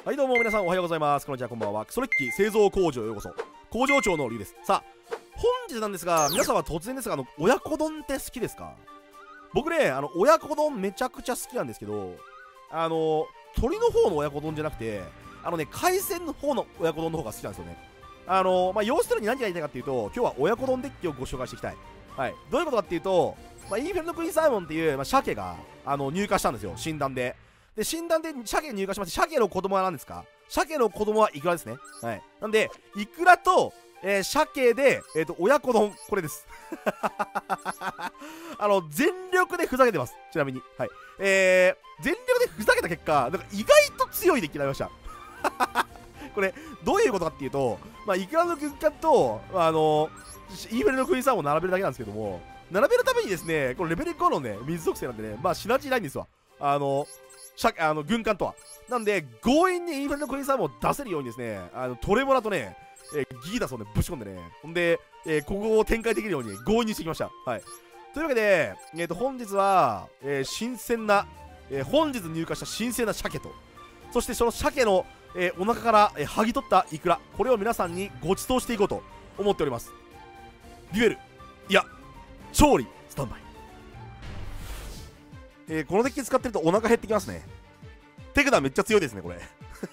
はいどうも皆さんおはようございます。こんにちは、こんばんは。クソレッキ製造工場へようこそ。工場長のりゅうです。さあ本日なんですが、皆様突然ですが、親子丼って好きですか？僕ね、親子丼めちゃくちゃ好きなんですけど、鶏の方の親子丼じゃなくて、海鮮の方の親子丼の方が好きなんですよね。要するに何が言いたいかっていうと、今日は親子丼デッキをご紹介していきたい。はい。どういうことかっていうと、インフェルノクイーンサーモンっていう、鮭が入荷したんですよ、診断で。で、診断で鮭入荷しまして、鮭の子供は何ですか？鮭の子供はイクラですね。はい。なんで、イクラと、鮭で、親子丼、これです。全力でふざけてます。ちなみに。はい。全力でふざけた結果、なんか意外と強いデッキになりました。これ、どういうことかっていうと、イクラの軍艦と、インフェルノクイーンサーモンを並べるだけなんですけども、並べるためにですね、これレベル5のね、水属性なんでね、シナジーないんですわ。軍艦とは。なんで、強引にインフェルノクイーンサーモンを出せるようにですね、トレモラとね、ギーダスをね、ぶち込んでね、ほんで、ここを展開できるように強引にしてきました。はい。というわけで、本日は、新鮮な、本日入荷した新鮮な鮭と、そしてその鮭の、お腹から、剥ぎ取ったイクラ、これを皆さんにご馳走していこうと思っております。デュエル、いや、調理、スタンバイ。このデッキ使ってるとお腹減ってきますね。手札めっちゃ強いですね、これ。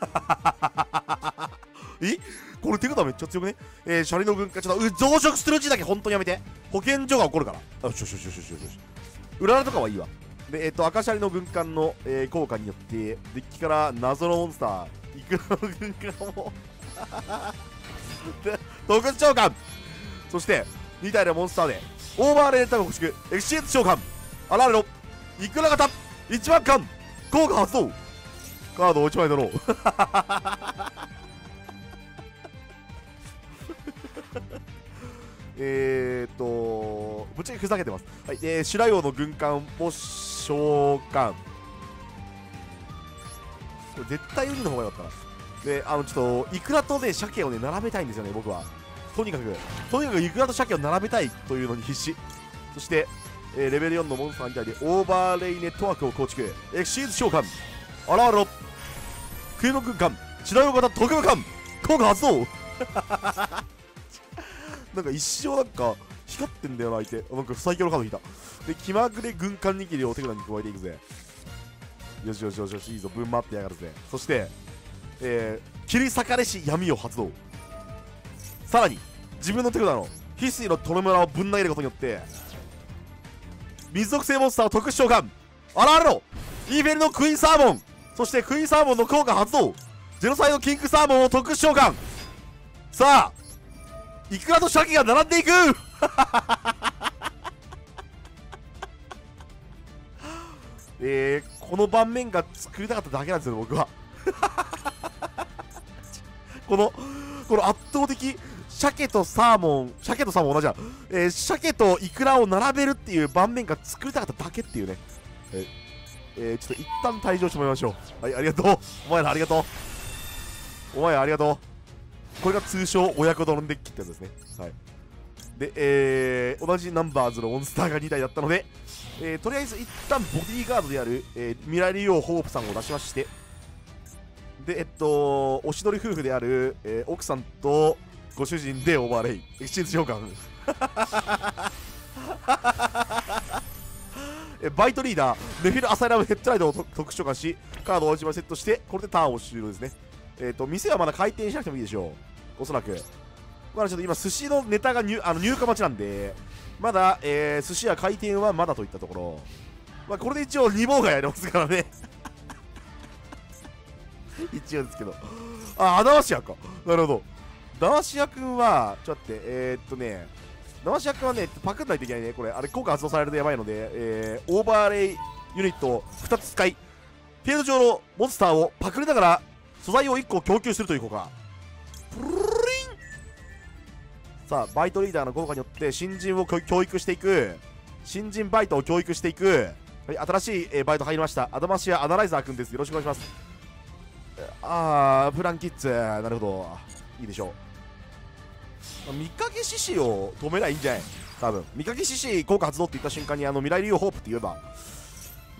これ手札めっちゃ強くね？シャリの軍艦、ちょっと増殖するうちだけ本当にやめて。保健所が起こるから。よしよしよしよしよしよし。裏とかはいいわ。で、赤シャリの軍艦の、効果によって、デッキから謎のモンスター、イクラの軍艦を特殊召喚、そして、2体のモンスターで、オーバーレーターが欲しく、エクシエンス召喚、アラーレロ、イクラ型、1番艦、効果発動、カードを1枚ドロー。ぶっちゃけふざけてます。はい、シュライオの軍艦を召喚。これ絶対ウニの方がよかったな。で、ちょっと、イクラとね、鮭をね、並べたいんですよね、僕は。とにかくイクラと鮭を並べたいというのに必死。そして、レベル4のモンスターみたいで、オーバーレイネットワークを構築。エクシーズ召喚。アラーロ。クエの軍艦。シュライオ型特務艦。効果発動。なんか一生なんか光ってんだよな、相手。なんか最強のカード引いた。で、気まぐれ軍艦握りを手札に加えていくぜ。よしよしよしよし、いいぞ、ぶん回ってやがるぜ。そして、切り裂かれし闇を発動。さらに、自分の手札の翡翠のトレムラをぶん投げることによって、水属性モンスターを特殊召喚。アラーレロ、イーフェルのクイーンサーモン、そしてクイーンサーモンの効果発動。ジェノサイドキングサーモンを特殊召喚。さあ、イクラと鮭が並んでいく。この盤面が作りたかっただけなんですよ、僕は。この圧倒的鮭とサーモン同じだ。鮭とイクラを並べるっていう盤面が作りたかっただけっていうね。ちょっと一旦退場してもらいましょう。はい、ありがとう。お前らありがとう。お前らありがとう。これが通称親子丼デッキってやつですね。はい。で、同じナンバーズのモンスターが2体だったので、とりあえず一旦ボディーガードである、ミラリオホープさんを出しまして、で、おしどり夫婦である、奥さんとご主人でオーバーレイ、エクシーズ召喚。バイトリーダー、ネフィル・アサイラム・ヘッドライドを特殊召喚し、カードを1枚セットして、これでターンを終了ですね。店はまだ開店しなくてもいいでしょう。おそらく。まだちょっと今、寿司のネタが入荷待ちなんで、まだ、寿司屋開店はまだといったところ。これで一応、2号がやりますからね。一応ですけど。ダマシアか。なるほど。ダマシア君は、ちょっと待って、ダマシア君はね、パクんないといけないね。これ、効果発動されるとやばいので、オーバーレイユニットを2つ使い、フィールド上のモンスターをパクりながら、素材を1個供給するという効果。プルリン。さあ、バイトリーダーの効果によって新人を教育していく。新人バイトを教育していく。はい、新しい、バイト入りました。アダマシア・アナライザー君です。よろしくお願いします。フランキッズ。なるほど。いいでしょう。見かけ獅子を止めないいんじゃない？多分。見かけ獅子効果発動って言った瞬間に、未来流ホープって言えば、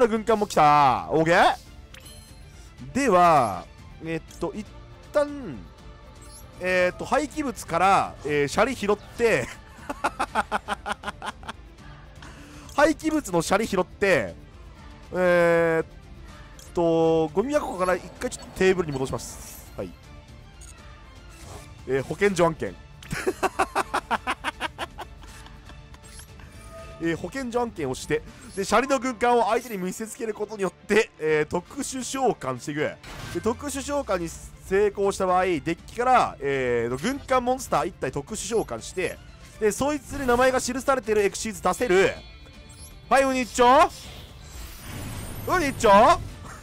の軍艦も来た。オーケー。では一旦廃棄物から、シャリ拾って廃棄物のシャリ拾ってゴミ箱から一回ちょっとテーブルに戻します。はい。保健所案件保健所案件をして、でシャリの軍艦を相手に見せつけることによって、特殊召喚していく。で特殊召喚に成功した場合、デッキから、軍艦モンスター1体特殊召喚して、でそいつに名前が記されているエクシーズ出せる。はい、ウニッチョウニッチョ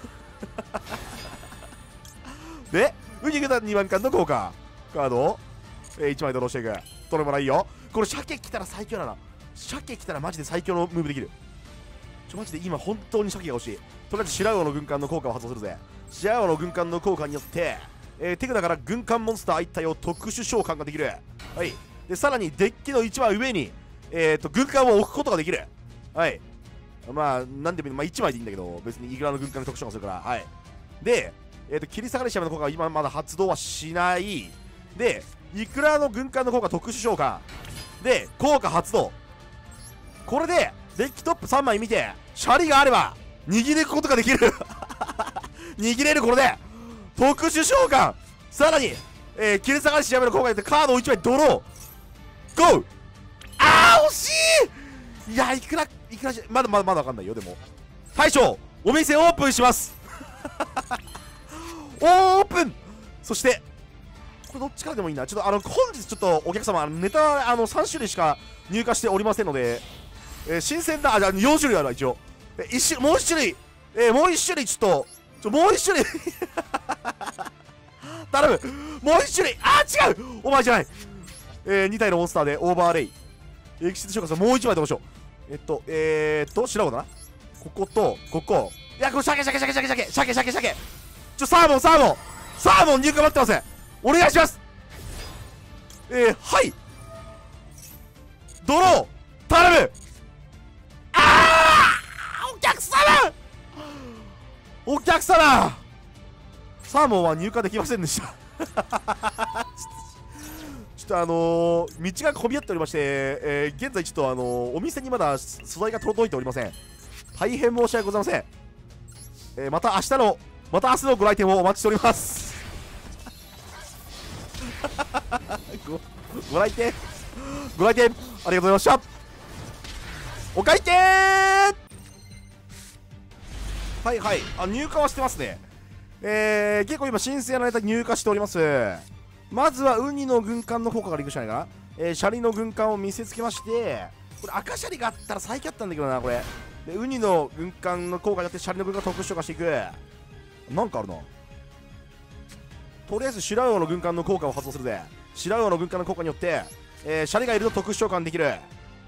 でウニグダ2番艦の効果カードを、1枚ドローしていく。どれもらいいよ。これ鮭来たら最強だな。鮭来たらマジで最強のムーブできる。マジで今本当に鮭が欲しい。とりあえず白魚の軍艦の効果を発動するぜ。白魚の軍艦の効果によって、手札から軍艦モンスター1体を特殊召喚ができる。はい。でさらにデッキの一番上に、軍艦を置くことができる。はい。まあなんでも、まあ、1枚でいいんだけど、別にイグラの軍艦で特殊召喚するから。はい。で、切り下がりシャムの効果は今まだ発動はしない。でイクラの軍艦の効果特殊召喚で効果発動。これでデッキトップ3枚見てシャリがあれば握ることができる握れる。これで特殊召喚、さらに、切り下がりしやめの効果によってカードを1枚ドロー。ゴー。あー惜しい。いやいくらまだわかんないよ。でも大将お店オープンしますオープン。そしてこれどっちからでもいいな。ちょっと本日ちょっとお客様ネタ3種類しか入荷しておりませんので、新鮮なじゃあ4種類あるわ一応。もう1種類もう1種類ちょっともう1種類頼む。もう1種類。あー違う、お前じゃない。2体のモンスターでオーバーレイエキシット召喚さんもう1枚どうしよう。白子だな。こことここ。いやこれ鮭サーモン入荷待ってます。お願いします。はいドロー頼む。お客様サーモンは入荷できませんでしたちょっと道が混み合っておりまして、現在ちょっとお店にまだ素材が届いておりません。大変申し訳ございません。また明日のご来店をお待ちしておりますご来店ご来店ありがとうございました。お会計はいはい、入荷はしてますね。結構今新鮮なネタ入荷しております。まずはウニの軍艦の効果からいくしかないかな。シャリの軍艦を見せつけまして、これ赤シャリがあったら最強あったんだけどな、これ。でウニの軍艦の効果によってシャリの軍艦特殊召喚していく。なんかあるな。とりあえず白魚の軍艦の効果を発動するぜ。白魚の軍艦の効果によって、シャリがいると特殊召喚できる。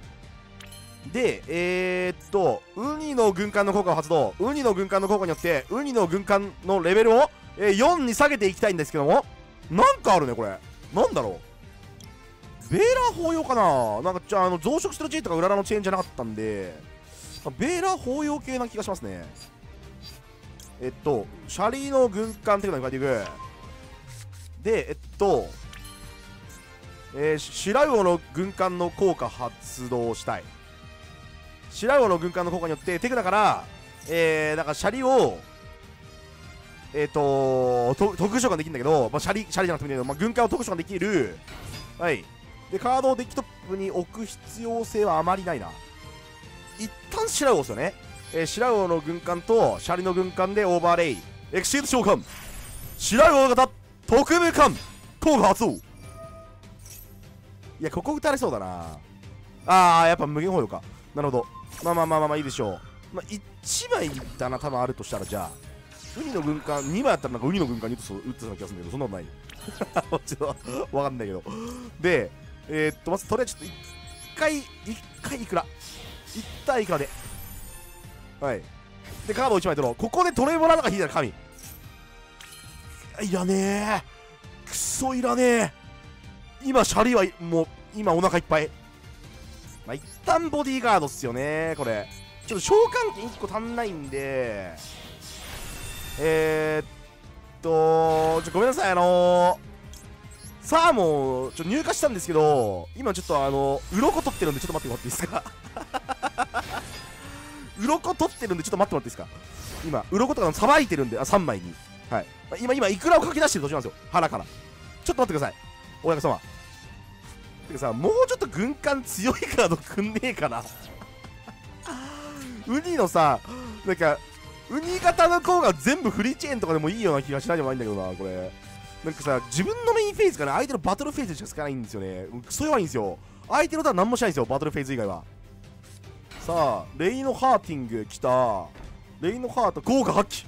でウニの軍艦の効果を発動。ウニの軍艦の効果によってウニの軍艦のレベルを、4に下げていきたいんですけども、なんかあるねこれ。なんだろう、ベーラー法要かな。なんか増殖してるチェーンとか裏ラのチェーンじゃなかったんで、ベーラー法要系な気がしますね。シャリの軍艦っていうのに書いていく。で白魚の軍艦の効果発動したい。白魚の軍艦の効果によって手札からなんかシャリを特殊召喚できるんだけど、シャリじゃなくてもいいんだけど、軍艦を特殊召喚できる。はい。でカードをデッキトップに置く必要性はあまりないな。一旦白魚ですよね。白魚の軍艦とシャリの軍艦でオーバーレイエクシード召喚白魚型特務艦効果発動。いやここ打たれそうだな。やっぱ無限保養か。なるほど。まあいいでしょう。1枚だな多分あるとしたら。じゃあウニの軍艦2枚あったらなんかウニの軍艦に打ってそうな気がするんだけど、そんなことないちょっとわかんないけど。でまずとりあえずちょっと1回いくら一体いくらで、はい。でカードを1枚取ろう。ここでトレモラなんか引いたら神いらねえ。くそいらねえ。今シャリはもう今お腹いっぱい。一旦ボディーガードっすよねこれ。ちょっと召喚券1個足んないんで、ごめんなさい。サーモン入荷したんですけど、今ちょっと鱗取ってるんでちょっと待ってもらっていいですか鱗取ってるんでちょっと待ってもらっていいですか。今鱗とかさばいてるんで、3枚に、はい。今イクラをかき出してる途中なんですよ、腹から。ちょっと待ってくださいお客様。てかさ、もうちょっと軍艦強いカードくんねえかなウニのさ、なんかウニ型の効果全部フリーチェーンとかでもいいような気がしないでもないんだけどなこれ。なんかさ、自分のメインフェーズから相手のバトルフェーズしか使わないんですよね。クソ弱いんですよ。相手のターン何もしないんですよ、バトルフェーズ以外は。さあレイノハーティングきた。レイノハート効果発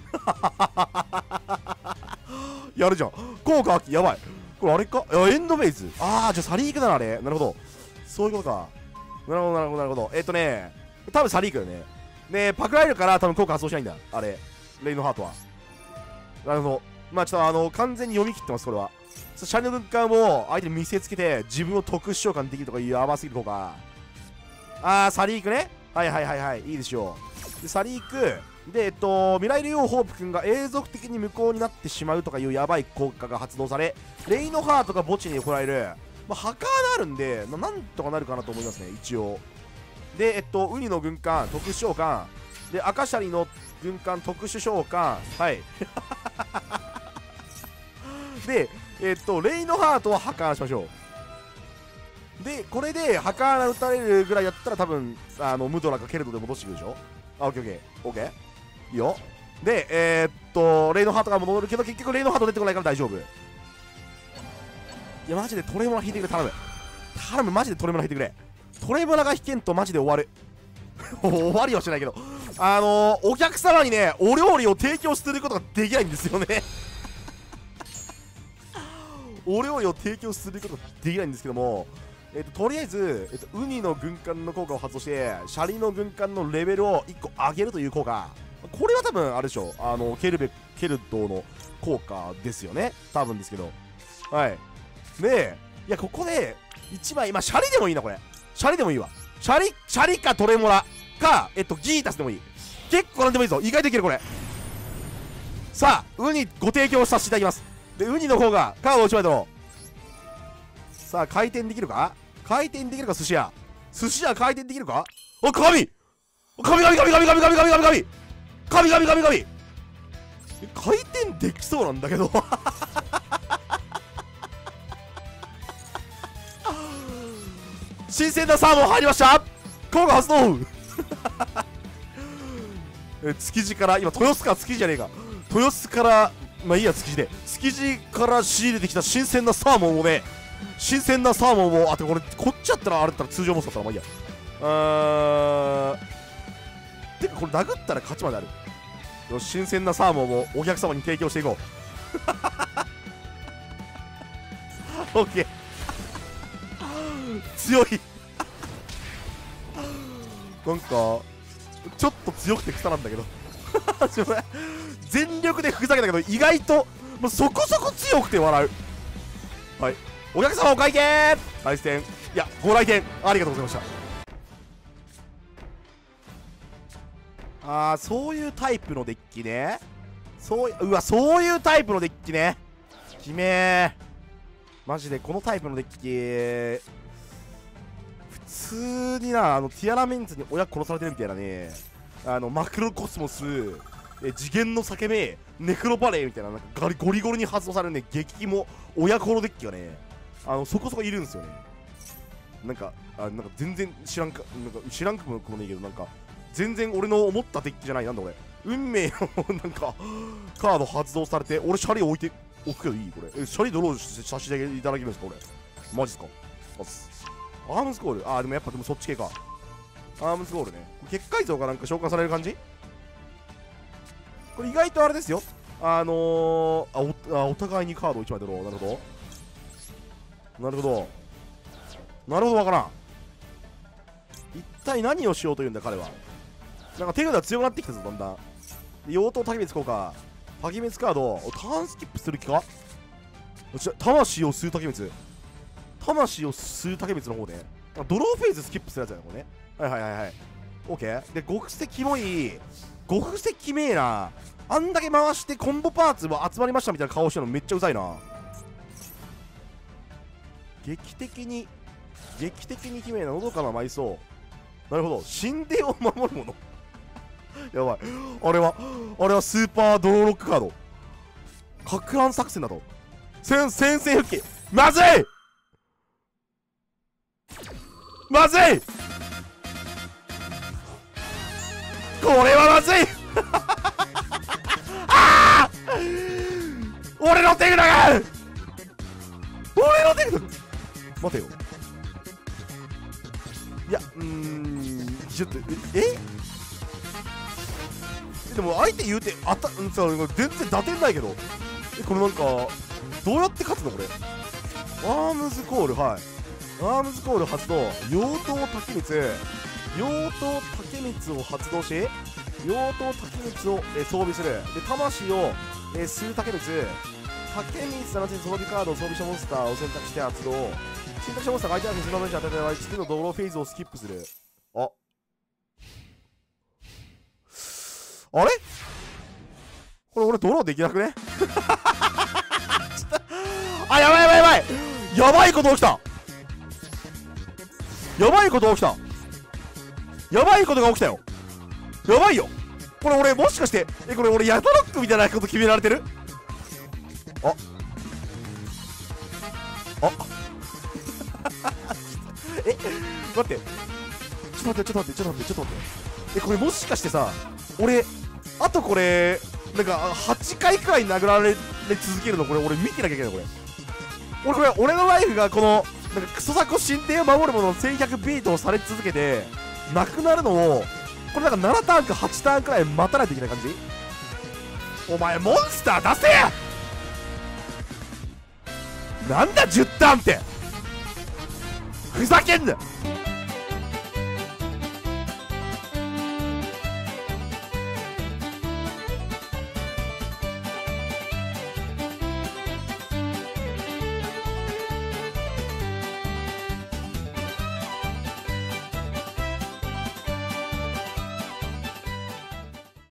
揮やるじゃん、効果発揮。やばいこれ。あれか、エンドフェイズ。じゃあサリークだなあれ。なるほど、そういうことか。なるほど。多分サリークだよね。でパクられるから多分効果発動しないんだあれ、レイノハートは。なるほど。ちょっと完全に読み切ってますこれは。シャリの軍艦を相手に見せつけて自分を特殊召喚できるとかいうやばすぎる効果。サリークね。はいいいでしょう。でサリークで未来竜王ホープ君が永続的に無効になってしまうとかいうやばい効果が発動され、レイノハートが墓地に行える。ハカーがあるんで、なんとかなるかなと思いますね一応。でウニの軍艦特殊召喚で赤シャリの軍艦特殊召喚、はいでレイノハートはハカーしましょう。でこれでハカー打たれるぐらいだったら多分ムドラかケルトで戻してくるでしょ。オッケーいいよ。でレイノハートが戻るけど結局レイノハート出てこないから大丈夫。いやマジでトレモラ引いてくれ。頼むマジでトレモラ引いてくれ。トレモラが引けんとマジで終わる終わりはしないけどお客様にねお料理を提供することができないんですよねお料理を提供することができないんですけども、とりあえず、ウニの軍艦の効果を発動してシャリの軍艦のレベルを1個上げるという効果。これは多分あれでしょ、ケルトの効果ですよね多分ですけど。はいでいやここで1枚シャリでもいいなこれ。シャリでもいいわ。シャリかトレモラかギータスでもいい。結構なんでもいいぞ。意外といけるこれ。さあウニご提供させていただきます。でウニの方がカードを1枚取ろう。さあ回転できるか寿司屋回転できるか。神回転できそうなんだけど新鮮なサーモン入りました。効果発動築地から、今豊洲か築地じゃねえか、豊洲から、まあいいや、築地で築地から仕入れてきた新鮮なサーモンをね、新鮮なサーモンを、あ、てこれこっちやったらあれだったら通常モンスターだったらまあいいや。てかこれ殴ったら勝ちまである。よし、新鮮なサーモンをお客様に提供していこうオッケー強いなんかちょっと強くて草なんだけど全力でふざけたけど意外ともうそこそこ強くて笑う。はい、お客様お会計来店、いやご来店ありがとうございました。そういうタイプのデッキね。そういうタイプのデッキね。きめーマジでこのタイプのデッキ普通にな、ティアラメンツに親殺されてるみたいなね、マクロコスモス、次元の裂け目、ネクロバレーみたいな、なんかゴリゴリに発動されるね、激も親コロデッキがね、そこそこいるんですよね。なんか全然知らんくもねえけど、なんか全然俺の思ったデッキじゃない。なんだこれ、運命のなんかカード発動されて、俺シャリ置いておくけどいい？これシャリドローさせていただけるんですか？これマジっすか？アームスコール、でもやっぱそっち系か。アームスコールね、結界像がなんか召喚される感じ。これ意外とあれですよ、お互いにカードを1枚ドロー。なるほどわからん。一体何をしようというんだ彼は。なんか手札強くなってきたぞだんだん。妖刀滝滅効果、滝滅カードターンスキップする気か。魂を吸う滝滅の方でドローフェーズスキップするやつだよこれね。はいオッケーで、極石キモい、極石キメえな。あんだけ回してコンボパーツは集まりましたみたいな顔してるのめっちゃうざいな。劇的にキメえな。のどかな埋葬。なるほど、神殿を守るものやばい、あれはスーパードローロックカード、かく乱作戦だと。宣戦復帰、まずいこれはまずい俺の手札が待てよ。いやちょっとでも相手言うて全然打点ないけど、これなんかどうやって勝つのこれ。アームズコール、はい、アームズコール発動、妖刀滝滅を発動し、妖刀滝滅を装備する。で魂を吸う滝滅7つ装備カードを装備したモンスターを選択して発動。選択したモンスターが相手の水の面に当ててない次のドローフェーズをスキップする。あれこれ俺ドローできなくねやばいこと起きたやばいことが起きたよ。やばいよこれ。俺もしかしてこれ俺ヤドロックみたいなこと決められてる。待ってちょっと待ってこれもしかしてさ、俺あとこれなんか8回くらい殴られ続けるの、これ俺見てなきゃいけない。俺のライフがこのなんかクソザコ神殿を守るものの1100ビートをされ続けてなくなるのを、これなんか7ターンか8ターンくらい待たないといけない感じ。お前モンスター出せや。なんだ10ターンってふざけんな。